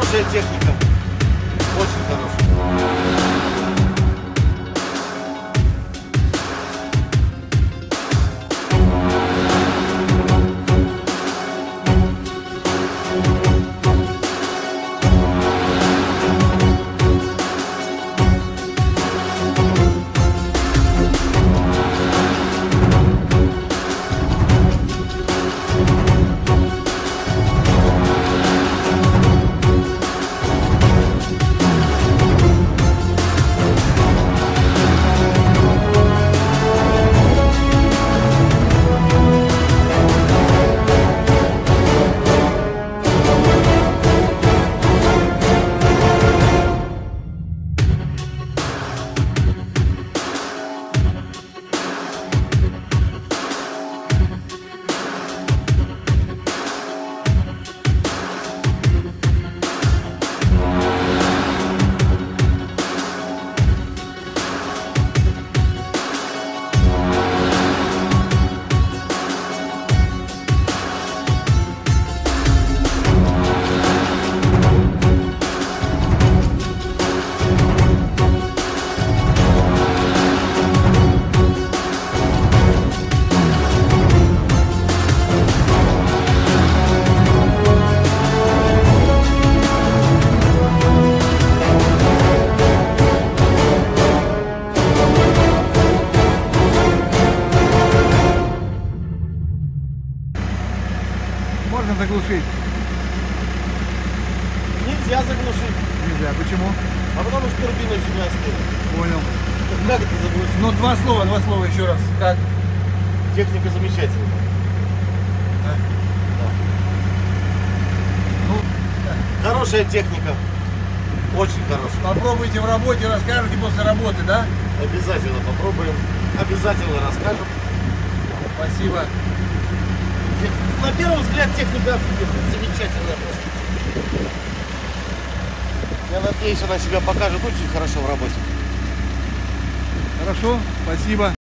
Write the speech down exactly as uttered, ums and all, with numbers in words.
Хорошая техника. Очень хорошая. Можно заглушить? Нельзя заглушить. Нельзя. Почему? А потому что турбина всегда стоит. Понял. Как это заглушить? Ну, два слова, два слова еще раз. Как? Техника замечательная. Да. Да. Ну, Хорошая техника. Очень хорошая. попробуйте в работе, расскажете после работы, да? Обязательно попробуем. Обязательно расскажем. Спасибо. На первый взгляд техника офигенная, замечательная просто. Я надеюсь, она себя покажет очень хорошо в работе. Хорошо, спасибо.